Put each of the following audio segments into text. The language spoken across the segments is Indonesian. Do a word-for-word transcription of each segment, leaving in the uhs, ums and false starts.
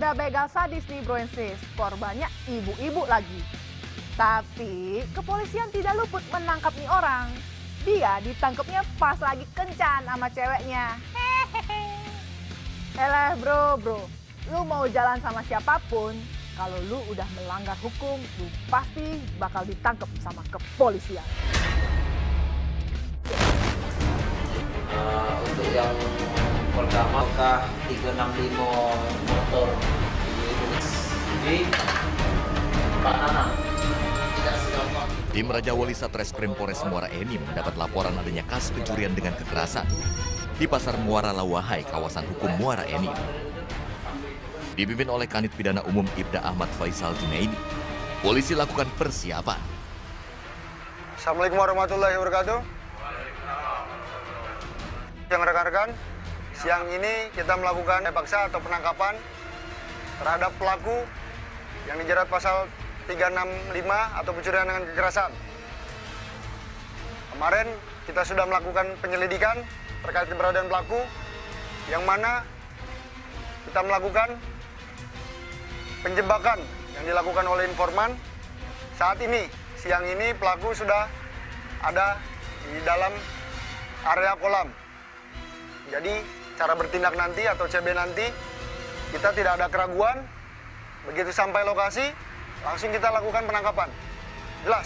Udah begal sadis nih bro and sis, korbannya ibu-ibu lagi. Tapi kepolisian tidak luput menangkap nih orang. Dia ditangkapnya pas lagi kencan sama ceweknya. Hehehe. Elah bro, bro, lu mau jalan sama siapapun, kalau lu udah melanggar hukum, lu pasti bakal ditangkap sama kepolisian. Uh, untuk yang pertama, K tiga enam lima motor di Pak Nana. Tim Raja Wali Satreskrim Polres Muara Enim mendapat laporan adanya kasus pencurian dengan kekerasan di Pasar Muara Lawahai, kawasan hukum Muara Enim. Dipimpin oleh Kanit Pidana Umum Ibda Ahmad Faisal Junaidi, polisi lakukan persiapan. Assalamualaikum warahmatullahi wabarakatuh. Yang rekan-rekan, siang ini kita melakukan paksa atau penangkapan terhadap pelaku yang dijerat pasal tiga enam lima atau pencurian dengan kekerasan. Kemarin kita sudah melakukan penyelidikan terkait keberadaan pelaku, yang mana kita melakukan penjebakan yang dilakukan oleh informan. Saat ini, siang ini pelaku sudah ada di dalam area kolam. Jadi cara bertindak nanti atau C B nanti, kita tidak ada keraguan. Begitu sampai lokasi, langsung kita lakukan penangkapan. Jelas?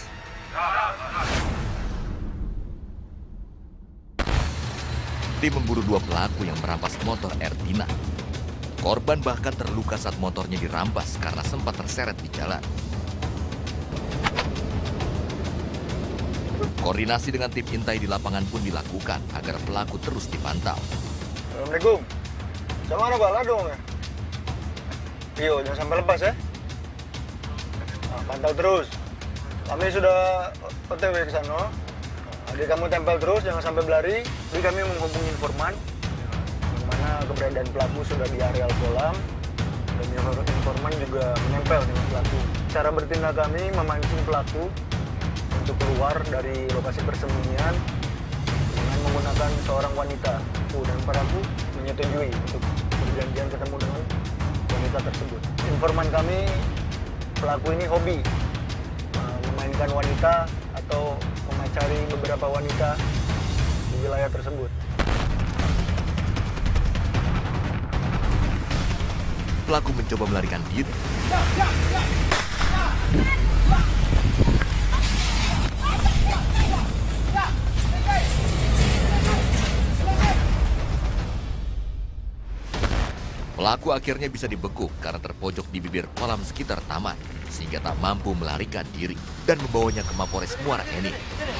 Tim memburu dua pelaku yang merampas motor Ertina. Korban bahkan terluka saat motornya dirampas karena sempat terseret di jalan. Koordinasi dengan tim intai di lapangan pun dilakukan agar pelaku terus dipantau. Assalamualaikum. Sama mana bala dong ya? Iyo, jangan sampai lepas ya. Nah, pantau terus. Kami sudah O T W ke sana. Jadi kamu tempel terus, jangan sampai berlari. Jadi kami menghubungi informan, yang mana keberadaan pelaku sudah di areal kolam. Dan informan juga menempel dengan pelaku. Cara bertindak kami memancing pelaku untuk keluar dari lokasi persembunyian dengan menggunakan seorang wanita. Dan pelaku menyetujui untuk perjanjian ketemu dengan wanita tersebut. Informan kami, pelaku ini hobi uh, memainkan wanita atau memacari beberapa wanita di wilayah tersebut. Pelaku mencoba melarikan diri. Pelaku akhirnya bisa dibekuk karena terpojok di bibir kolam sekitar taman, sehingga tak mampu melarikan diri dan membawanya ke Mapores Muara Enim.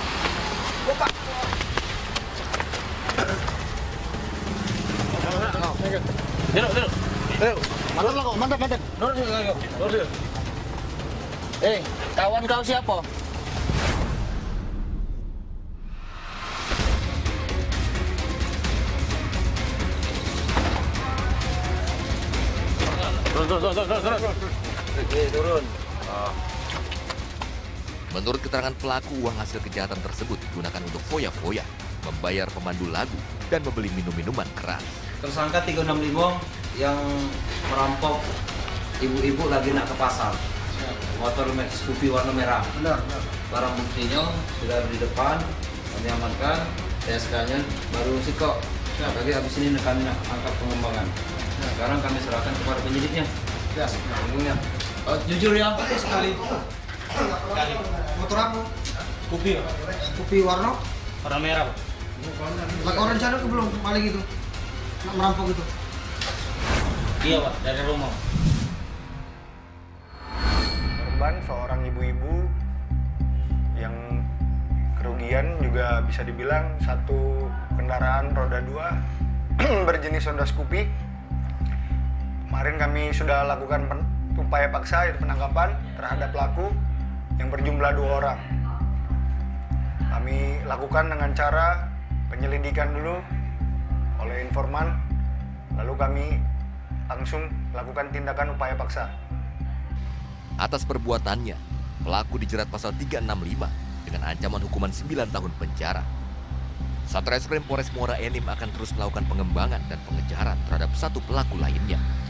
Mantap, mantap. Eh, kawan kau siapa? Turun, turun, turun, turun, turun. Oke, turun. Oh. Menurut keterangan pelaku, uang hasil kejahatan tersebut digunakan untuk foya-foya, membayar pemandu lagu, dan membeli minum-minuman keras. Tersangka tiga enam lima yang merampok ibu-ibu lagi nak ke pasar. Motor Scoopy warna merah. Benar, benar. Barang buktinya sudah ada di depan, kami amankan. T S K-nya baru sikok. Nah, tadi habis ini kami nak angkat pengembangan. Nah, sekarang kami serahkan kepada penyidiknya. Ya, Umumnya. Oh, jujur ya? Sekali. Sekali. Motor apa? Scoopy. Kopi warna? Warna merah, Pak. Pakai orang rencana ke belum? Paling gitu. Nak merampok gitu. Iya, Pak, dari rumah. korban seorang ibu-ibu yang kerugian juga bisa dibilang satu kendaraan roda dua berjenis Honda Scoopy. Kemarin kami sudah lakukan upaya paksa, yaitu penangkapan terhadap pelaku yang berjumlah dua orang. Kami lakukan dengan cara penyelidikan dulu oleh informan, lalu kami langsung lakukan tindakan upaya paksa. Atas perbuatannya, pelaku dijerat pasal tiga enam lima dengan ancaman hukuman sembilan tahun penjara. Satreskrim Polres Muara Enim akan terus melakukan pengembangan dan pengejaran terhadap satu pelaku lainnya.